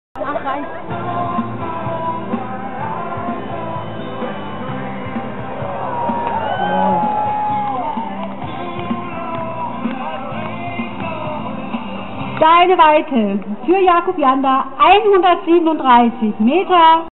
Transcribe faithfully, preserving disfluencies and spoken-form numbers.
Ach, reicht. Deine Weite für Jakub Janda hundertsiebenunddreißig Meter.